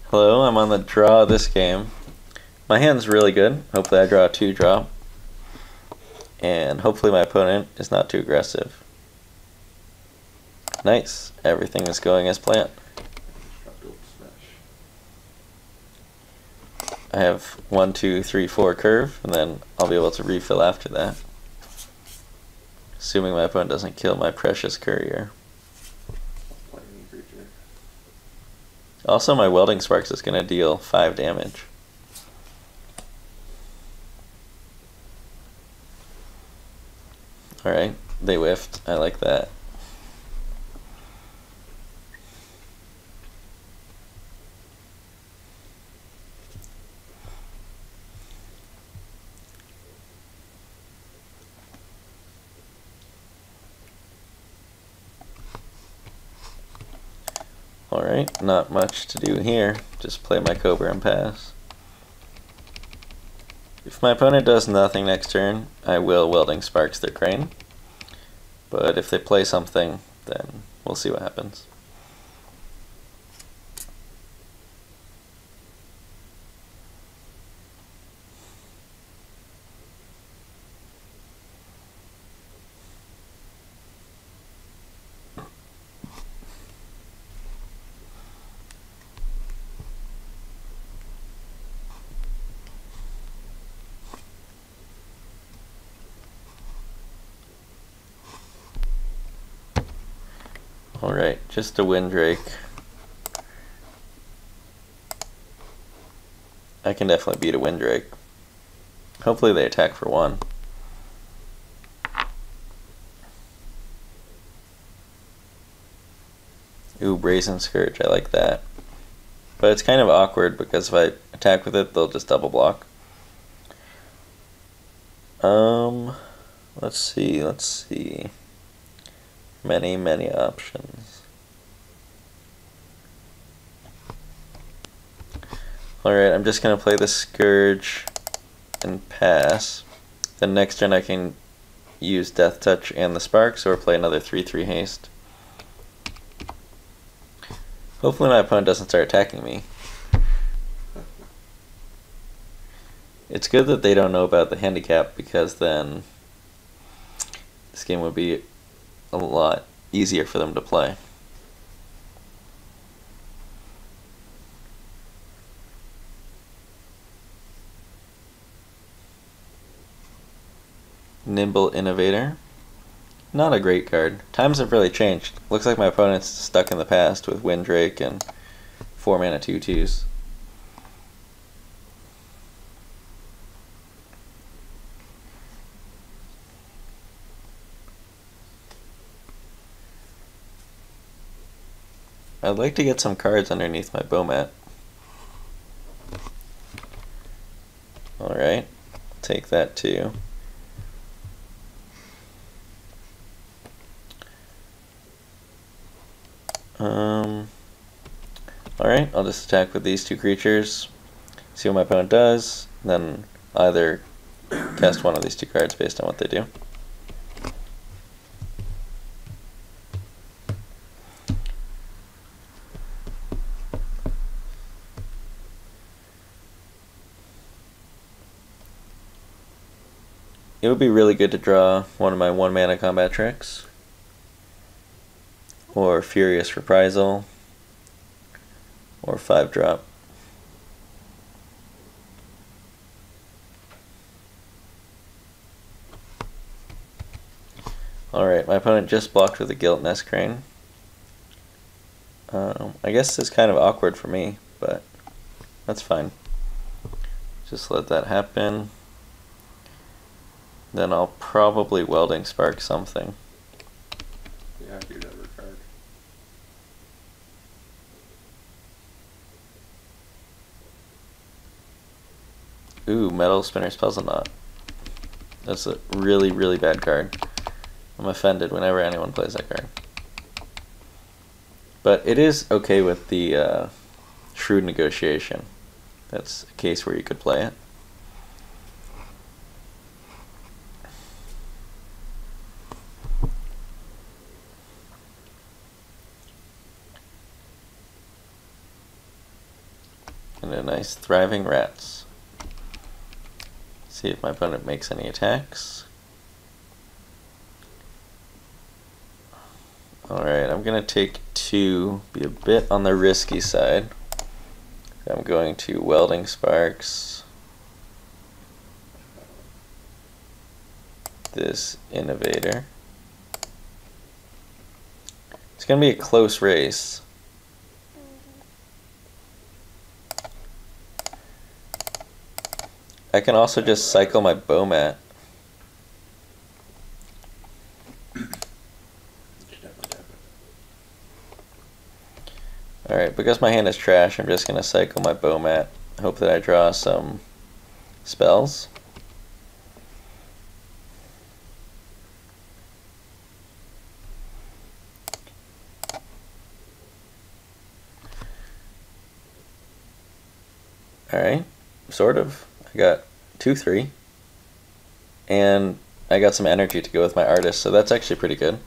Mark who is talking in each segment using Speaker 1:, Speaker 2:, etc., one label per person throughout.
Speaker 1: Hello, I'm on the draw of this game. My hand's really good. Hopefully I draw a 2-drop. And hopefully my opponent is not too aggressive. Nice. Everything is going as planned. I have 1, 2, 3, 4 curve, and then I'll be able to refill after that. Assuming my opponent doesn't kill my precious courier. Also, my welding sparks is going to deal 5 damage. Alright, they whiffed. I like that. Alright, not much to do here. Just play my Cobra and pass. If my opponent does nothing next turn, I will Welding Sparks their Crane. But if they play something, then we'll see what happens. Alright, just a Windrake. I can definitely beat a Windrake. Hopefully they attack for 1. Ooh, Brazen Scourge, I like that. But it's kind of awkward because if I attack with it, they'll just double block. Let's see. Many options. Alright, I'm just going to play the Scourge and pass. Then next turn I can use Death Touch and the Sparks or play another 3/3 haste. Hopefully my opponent doesn't start attacking me. It's good that they don't know about the handicap because then this game would be a lot easier for them to play. Nimble Innovator. Not a great card. Times have really changed. Looks like my opponent's stuck in the past with Windrake and 4 mana 2/2s. I'd like to get some cards underneath my bow mat. Alright, take that too. Alright, I'll just attack with these 2 creatures, see what my opponent does, then either cast one of these 2 cards based on what they do. It would be really good to draw one of my 1 mana combat tricks, or Furious Reprisal, or 5-drop. Alright, my opponent just blocked with a Gilt Nest Crane. I guess it's kind of awkward for me, but that's fine. Just let that happen. Then I'll probably Welding Spark something.
Speaker 2: Yeah, do that card.
Speaker 1: Ooh, Metal Spinner's Puzzle Knot. That's a really bad card. I'm offended whenever anyone plays that card. But it is okay with the Shrewd Negotiation. That's a case where you could play it. And a nice thriving rats. See if my opponent makes any attacks. Alright, I'm going to take 2, be a bit on the risky side. I'm going to Welding Sparks. This Innovator. It's going to be a close race. I can also just cycle my Bowmat. Alright, because my hand is trash, I'm just going to cycle my Bowmat. Hope that I draw some spells. Alright, sort of. I got 2-3. And I got some energy to go with my artist, so that's actually pretty good.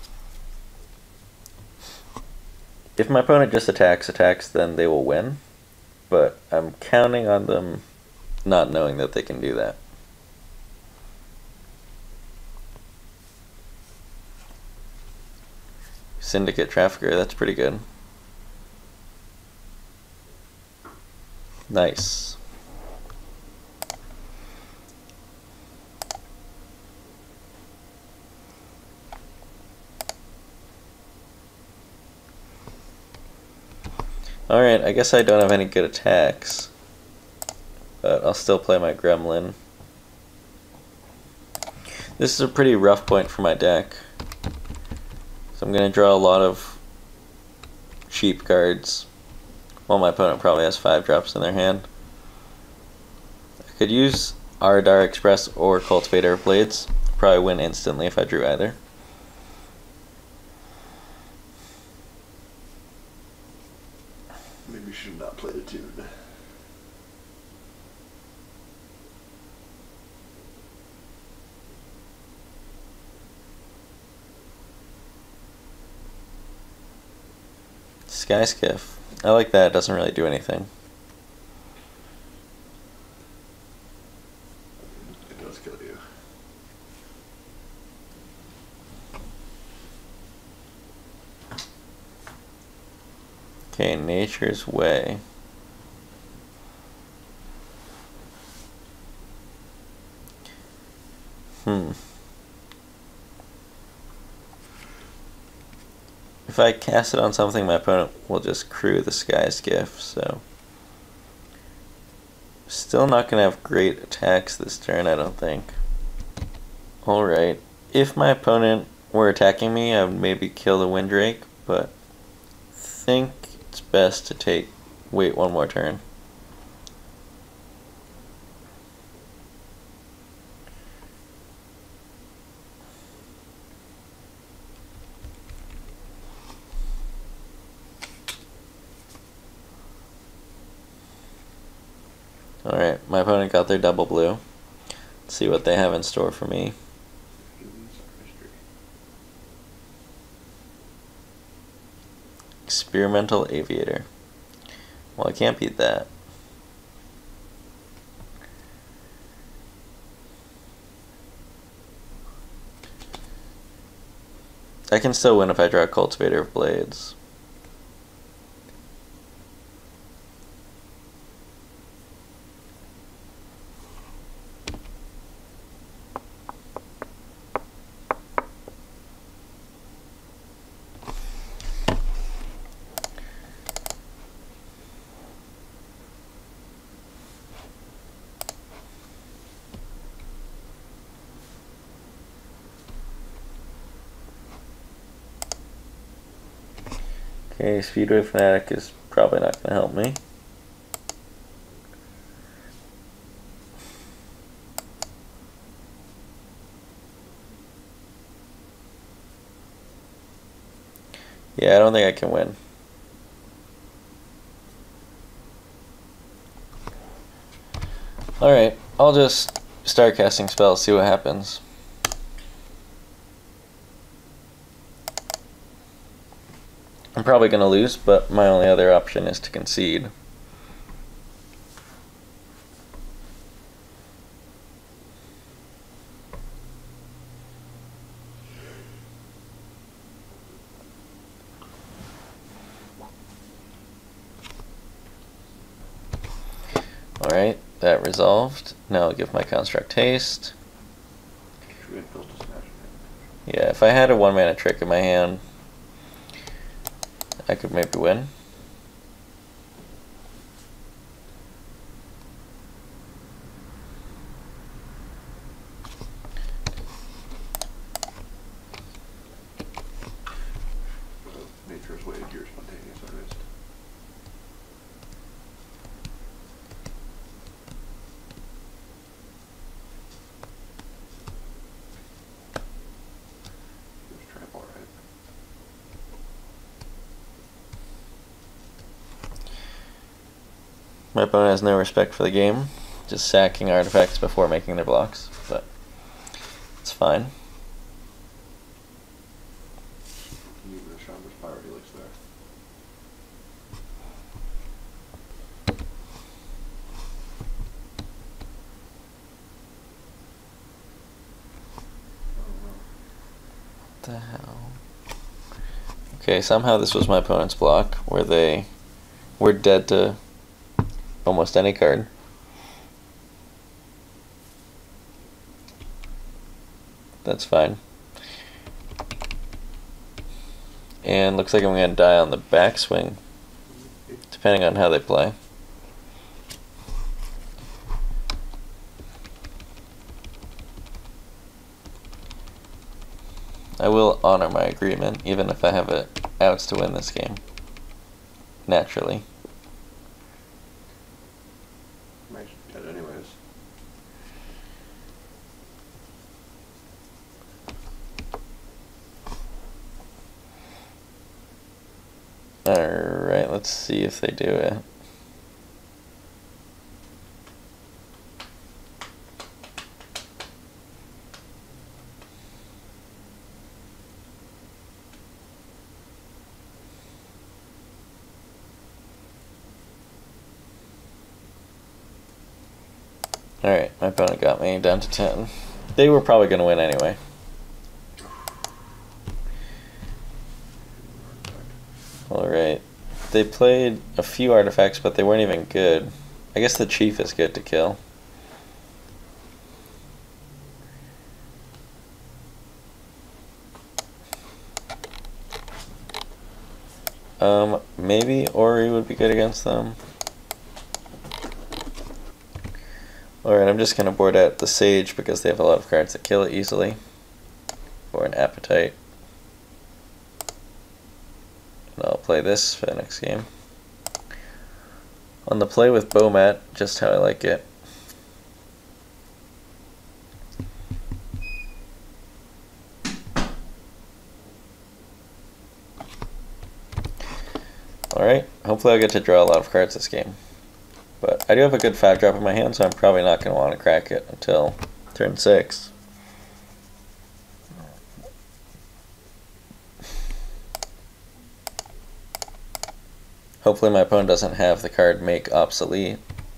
Speaker 1: If my opponent just attacks, then they will win. But I'm counting on them not knowing that they can do that. Syndicate Trafficker, that's pretty good. Nice. Alright, I guess I don't have any good attacks, but I'll still play my Gremlin. This is a pretty rough point for my deck, so I'm going to draw a lot of cheap cards, while my opponent probably has 5 drops in their hand. I could use Ardar Express or Cultivator of Blades, probably win instantly if I drew either.
Speaker 2: Maybe you should not play the tune.
Speaker 1: Sky Skiff. I like that, it doesn't really do anything.
Speaker 2: It does kill you.
Speaker 1: Okay, Nature's Way. If I cast it on something, my opponent will just crew the Sky's Gift, so... Still not going to have great attacks this turn, I don't think. Alright, if my opponent were attacking me, I would maybe kill the Windrake, but I think it's best to wait one more turn. Alright, my opponent got their double blue. Let's see what they have in store for me. Experimental Aviator. Well, I can't beat that. I can still win if I draw Cultivator of Blades. Okay, Speedway Fanatic is probably not going to help me. Yeah, I don't think I can win. Alright, I'll just start casting spells, see what happens. I'm probably going to lose, but my only other option is to concede. Alright, that resolved. Now I'll give my construct haste. Yeah, if I had a 1-mana trick in my hand, I could maybe win.
Speaker 2: Nature's way to your spontaneous artist. Here's trample, right?
Speaker 1: My opponent has no respect for the game, just sacking artifacts before making their blocks, but it's fine.
Speaker 2: Even the Chandra's Power Helix there.
Speaker 1: What the hell? Okay, somehow this was my opponent's block, where they were dead to almost any card. That's fine. And looks like I'm going to die on the backswing, depending on how they play. I will honor my agreement, even if I have outs to win this game. Naturally.
Speaker 2: Might get anyways.
Speaker 1: Alright, let's see if they do it. Alright, my opponent got me down to 10. They were probably going to win anyway. Alright. They played a few artifacts, but they weren't even good. I guess the Chief is good to kill. Maybe Ori would be good against them. Alright, I'm just going to board out the Sage because they have a lot of cards that kill it easily. Or an Appetite. And I'll play this for the next game. On the play with Bomat, just how I like it. Alright, hopefully I'll get to draw a lot of cards this game. But I do have a good 5-drop in my hand, so I'm probably not going to want to crack it until turn 6. Hopefully my opponent doesn't have the card Make Obsolete.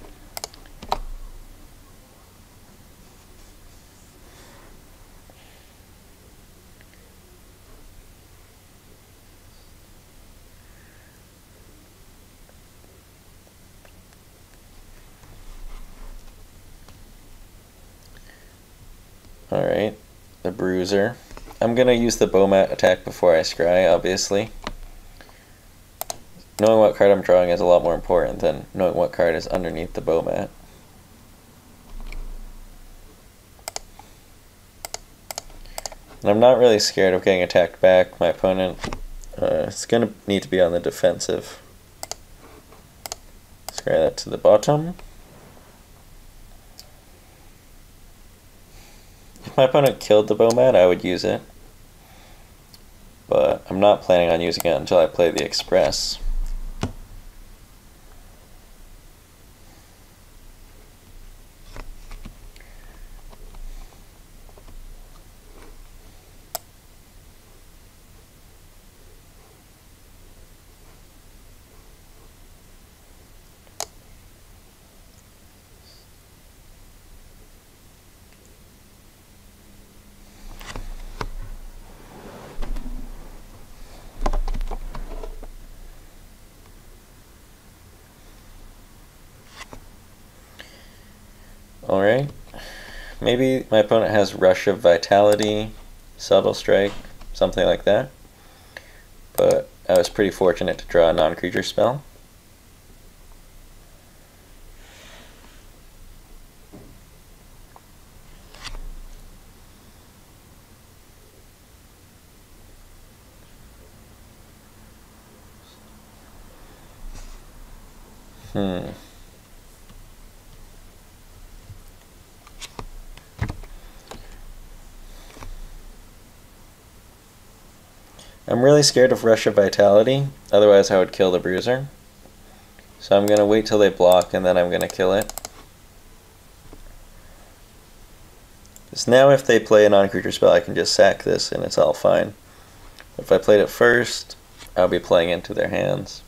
Speaker 1: Alright, the Bruiser. I'm going to use the Bomat attack before I scry, obviously. Knowing what card I'm drawing is a lot more important than knowing what card is underneath the Bomat. And I'm not really scared of getting attacked back. My opponent is going to need to be on the defensive. Scry that to the bottom. If my opponent killed the Bomat, I would use it. But I'm not planning on using it until I play the Express. Alright. Maybe my opponent has Rush of Vitality, Subtle Strike, something like that. But I was pretty fortunate to draw a non-creature spell. I'm really scared of Rush of Vitality, otherwise I would kill the Bruiser. So I'm going to wait till they block and then I'm going to kill it. Because now if they play a non-creature spell I can just sack this and it's all fine. If I played it first, I'll be playing into their hands.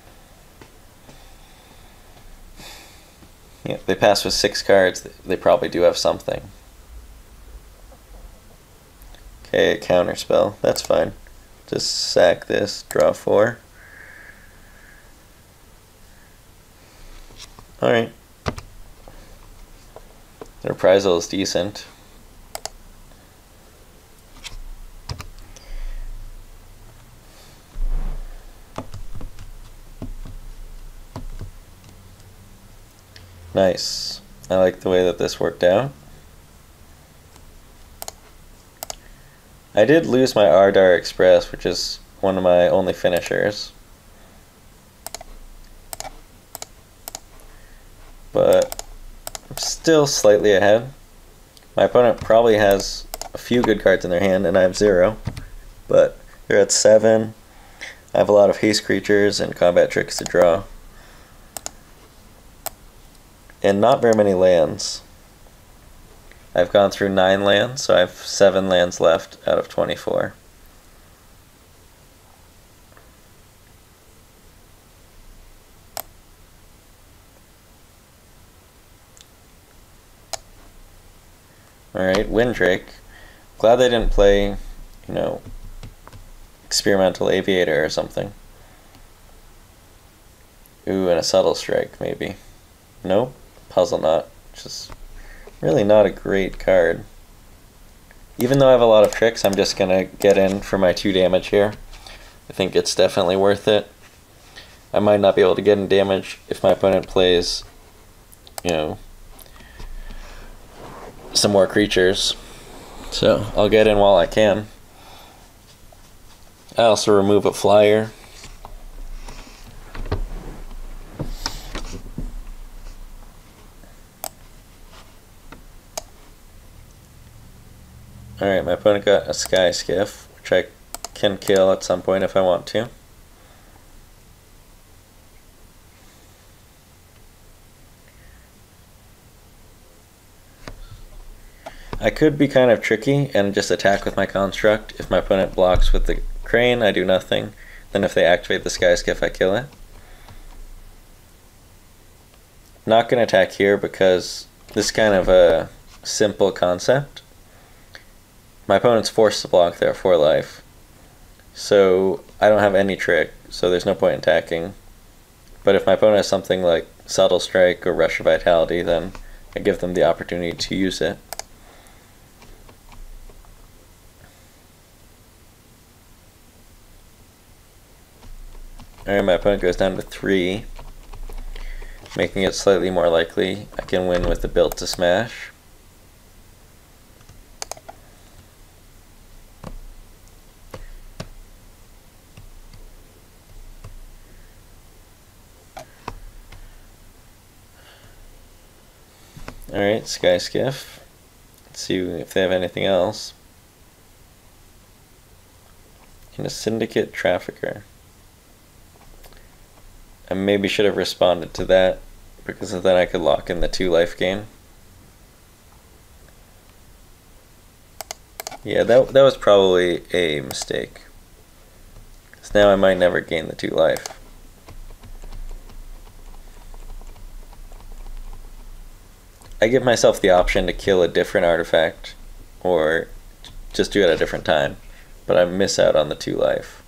Speaker 1: Yeah, they pass with 6 cards, they probably do have something. Okay, a counter spell, that's fine. Just sack this, draw 4. Alright. The reprisal is decent. Nice. I like the way that this worked out. I did lose my Ardar Express, which is one of my only finishers. But I'm still slightly ahead. My opponent probably has a few good cards in their hand, and I have 0. But they're at 7. I have a lot of haste creatures and combat tricks to draw. And not very many lands. I've gone through 9 lands, so I have 7 lands left out of 24. Alright, Windrake. Glad they didn't play, Experimental Aviator or something. Ooh, and a Subtle Strike, maybe. Nope. Puzzle Knot, which is really not a great card. Even though I have a lot of tricks, I'm just going to get in for my 2 damage here. I think it's definitely worth it. I might not be able to get in damage if my opponent plays, some more creatures. So I'll get in while I can. I also remove a flyer. Alright, my opponent got a Sky Skiff, which I can kill at some point if I want to. I could be kind of tricky and just attack with my construct. If my opponent blocks with the crane, I do nothing. Then if they activate the Sky Skiff, I kill it. Not going to attack here because this is kind of a simple concept. My opponent's forced to block there for life. So I don't have any trick, so there's no point in attacking. But if my opponent has something like Subtle Strike or Rush of Vitality, then I give them the opportunity to use it. Alright, my opponent goes down to 3, making it slightly more likely I can win with the Built to Smash. Alright, Sky Skiff. Let's see if they have anything else. And a Syndicate Trafficker. I maybe should have responded to that, because then I could lock in the 2 life gain. Yeah, that was probably a mistake. Because now I might never gain the 2 life. I give myself the option to kill a different artifact, or just do it at a different time, but I miss out on the 2 life.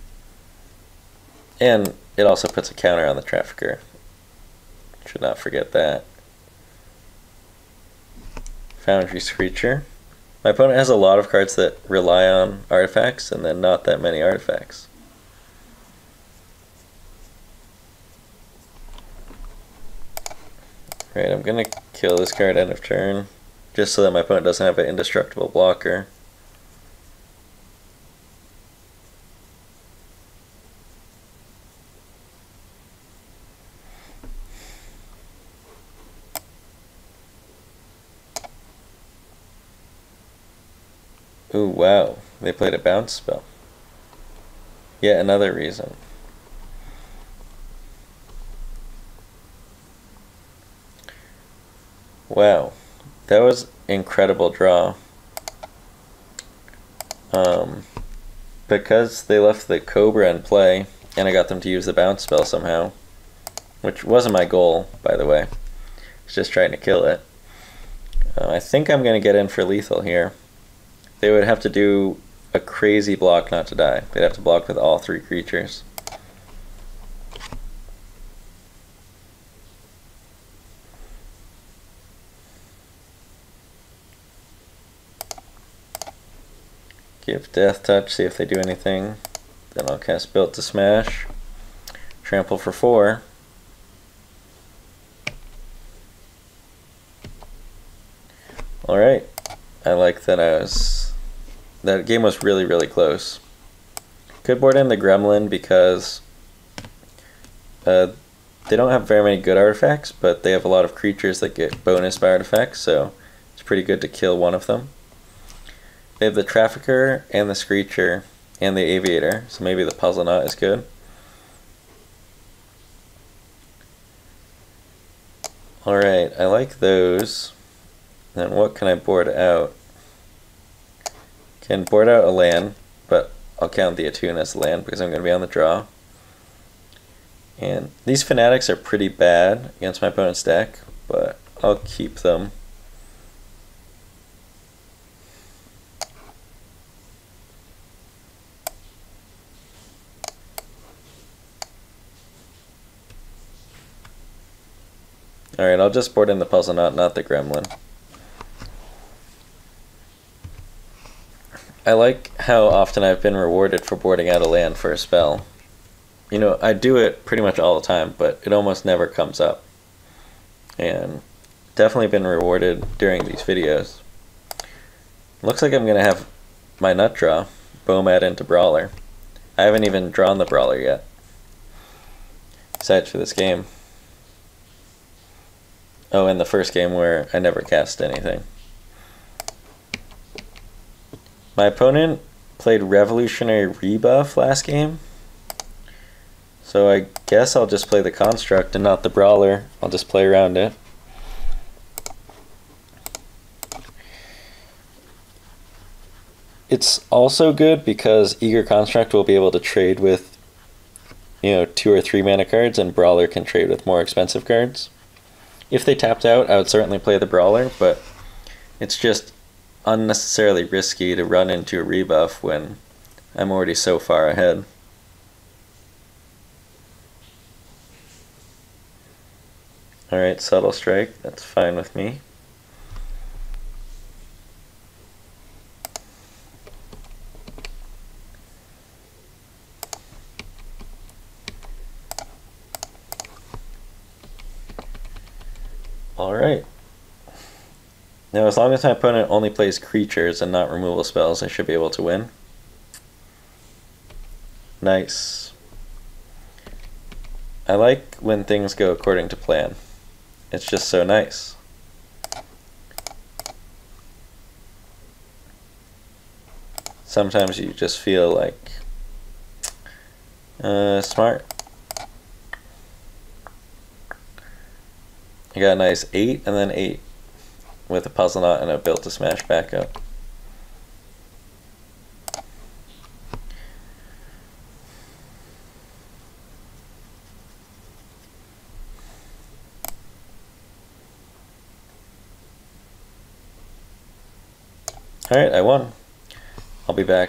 Speaker 1: And it also puts a counter on the Trafficker. Should not forget that. Foundry Screecher. My opponent has a lot of cards that rely on artifacts, and then not that many artifacts. Right, I'm gonna kill this card end of turn, just so that my opponent doesn't have an indestructible blocker. Ooh, wow. They played a bounce spell. Yet another reason. Wow. That was incredible draw. Because they left the Cobra in play, and I got them to use the bounce spell somehow, which wasn't my goal, by the way. I was just trying to kill it. I think I'm going to get in for lethal here. They would have to do a crazy block not to die. They'd have to block with all 3 creatures. Give Death Touch, see if they do anything. Then I'll cast Built to Smash. Trample for 4. Alright. I like that that game was really, really close. Could board in the Gremlin because they don't have very many good artifacts, but they have a lot of creatures that get bonus by artifacts, so it's pretty good to kill one of them. They have the Trafficker and the Screecher and the Aviator, so maybe the Puzzle Knot is good. Alright, I like those. Then what can I board out? Can board out a land, but I'll count the Attune as land because I'm going to be on the draw. And these Fanatics are pretty bad against my opponent's deck, but I'll keep them. Alright, I'll just board in the Puzzle Knot, not the Gremlin. I like how often I've been rewarded for boarding out a land for a spell. You know, I do it pretty much all the time, but it almost never comes up. And definitely been rewarded during these videos. Looks like I'm going to have my nut draw, Bomat into Brawler. I haven't even drawn the Brawler yet. Excited for this game. Oh, and the first game where I never cast anything. My opponent played Revolutionary Rebuff last game. So I guess I'll just play the Construct and not the Brawler. I'll just play around it. It's also good because Eager Construct will be able to trade with, 2 or 3 mana cards, and Brawler can trade with more expensive cards. If they tapped out, I would certainly play the Brawler, but it's just unnecessarily risky to run into a rebuff when I'm already so far ahead. Alright, Subtle Strike, that's fine with me. Alright. Now, as long as my opponent only plays creatures and not removal spells, I should be able to win. Nice. I like when things go according to plan. It's just so nice. Sometimes you just feel like smart. I got a nice 8 and then 8 with a Puzzle Knot and a Built to Smash backup. Alright, I won. I'll be back.